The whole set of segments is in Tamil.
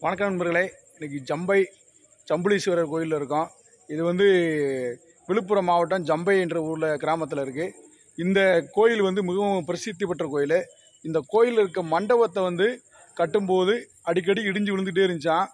வணக்கம் நண்பர்களே. இன்றைக்கி ஜம்புலீஸ்வரர் கோயிலில் இருக்கோம். இது விழுப்புரம் மாவட்டம் ஜம்பை என்ற ஊரில் கிராமத்தில் இருக்குது. இந்த கோயில் மிகவும் பிரசித்தி பெற்ற கோயில். இந்த கோயிலில் இருக்க மண்டபத்தை கட்டும்போது அடிக்கடி இடிஞ்சு விழுந்துகிட்டே இருந்துச்சான்.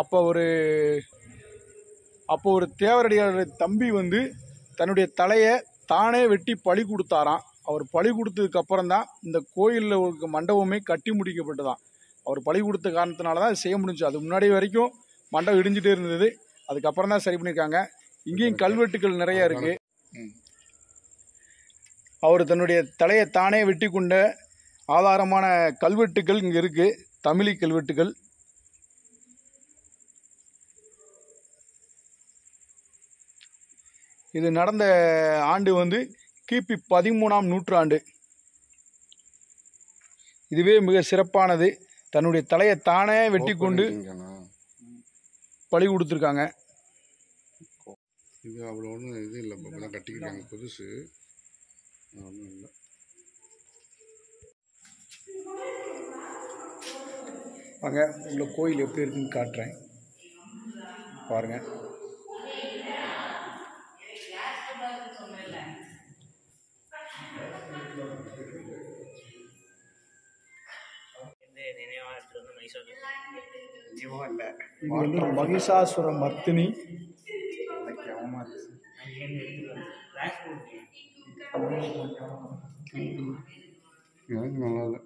அப்போ ஒரு தேவரடியாருடைய தம்பி தன்னுடைய தலையை தானே வெட்டி பலி கொடுத்தாராம். அவர் பலி கொடுத்ததுக்கப்புறம் தான் இந்த கோயிலில் இருக்க மண்டபமே கட்டி முடிக்கப்பட்டதான். அவர் பலி கொடுத்த காரணத்தினால தான் செய்ய முடிஞ்சு. அது முன்னாடி வரைக்கும் மண்டபம் இடிஞ்சிட்டே இருந்தது. அதுக்கப்புறம் தான் சரி பண்ணியிருக்காங்க. இங்கேயும் கல்வெட்டுகள் நிறையா இருக்குது. அவர் தன்னுடைய தலையை தானே வெட்டி கொண்ட ஆதாரமான கல்வெட்டுகள் இங்கே இருக்குது. தமிழி கல்வெட்டுகள். இது நடந்த ஆண்டு கிபி 13ஆம் நூற்றாண்டு. இதுவே மிக சிறப்பானது. தன்னுடைய தலையை தானே வெட்டி கொண்டு பலி கொடுத்துருக்காங்க. இது அவ்வளோ ஒன்றும் இது இல்லை, இப்போ தான் கட்டிக்கிட்டாங்க புதுசு. ஒன்றும் இல்லை. வாங்க உங்களை கோயில் எப்படி இருக்குன்னு காட்டுறேன் பாருங்கள். இது மகிஷாசுர மர்த்தினி. நல்லா இல்லை.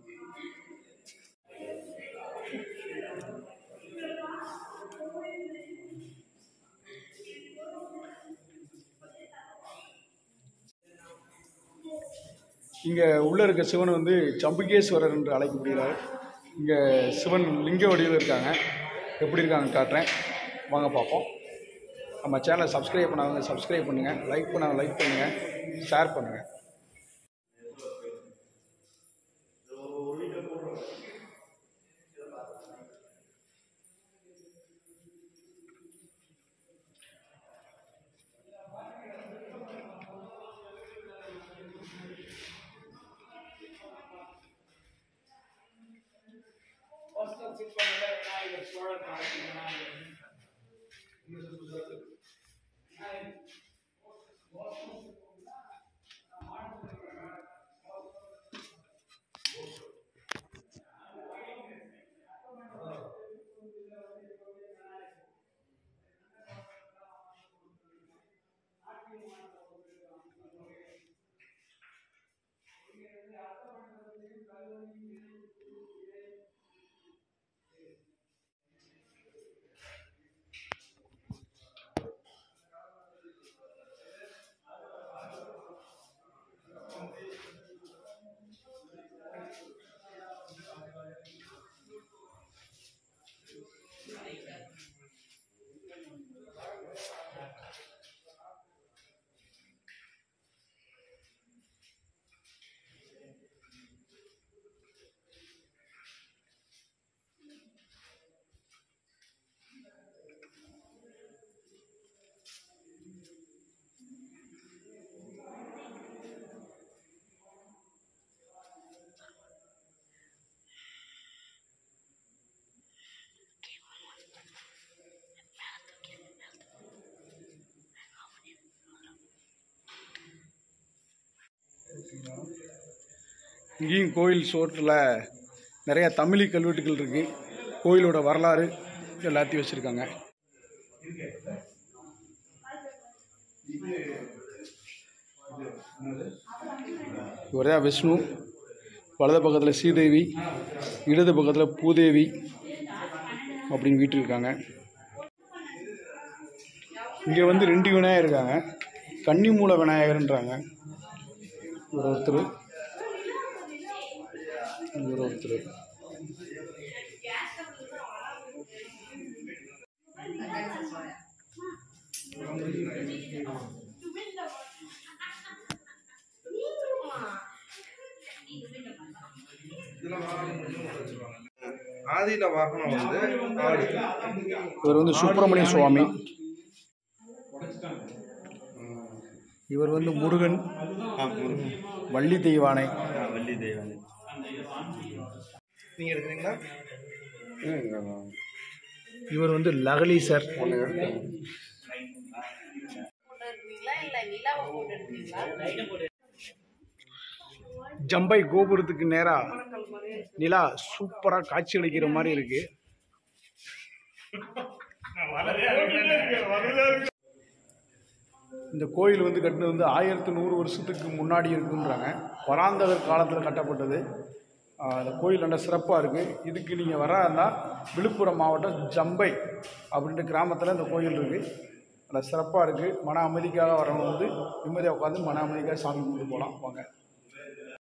இங்கே உள்ளே இருக்க சிவன் ஜம்புகேஸ்வரர் என்று அழைக்கப்படுகிறார். இங்கே சிவன் லிங்க வடிவில் இருக்காங்க. எப்படி இருக்காங்கன்னு காட்டுறேன், வாங்க பார்ப்போம். நம்ம சேனலை சப்ஸ்கிரைப் பண்ணாதவங்க சப்ஸ்கிரைப் பண்ணுங்கள், லைக் பண்ணாங்க லைக் பண்ணுங்கள், ஷேர் பண்ணுங்கள். இங்கேயும் கோயில் சோற்றில் நிறையா தமிழி கல்வெட்டுகள் இருக்குது. கோயிலோட வரலாறு எல்லாத்தையும் வச்சுருக்காங்க. இவர் தான் விஷ்ணு. வலது பக்கத்தில் ஸ்ரீதேவி, இடது பக்கத்தில் பூதேவி அப்படின்னு வீட்டு இருக்காங்க. இங்கே 2 விநாயகர் இருக்காங்க. கன்னிமூல விநாயகர்ன்றாங்க. இவர் ஒருத்தர், இவர் ஒருத்தர். ஆதியில வாகனம் இவர் சுப்பிரமணிய சுவாமி. இவர் முருகன், வள்ளி தெய்வானை. நீங்க எடுக்கிறீங்களா? இவர் வந்து லகலி சார். ஜம்பை கோபுரத்துக்கு நேராக நிலா சூப்பராக காட்சி அளிக்கிற மாதிரி இருக்கு. இந்த கோயில் வந்து கட்டினது வந்து 1100 வருஷத்துக்கு முன்னாடி இருக்குன்றாங்க. பராந்தகர் காலத்தில் கட்டப்பட்டது. அந்த கோயில் நல்ல சிறப்பாக இருக்குது. இதுக்கு நீங்கள் வரா இருந்தால் விழுப்புரம் மாவட்டம் ஜம்பை அப்படின்ற கிராமத்தில் இந்த கோயில் இருக்குது. நல்ல சிறப்பாக இருக்குது. மன அமைதிக்காக வரவங்க வந்து நிம்மதியாக உட்காந்து மன அமைதிக்காக சாமி கும்பிட்டு போகலாம். வாங்க.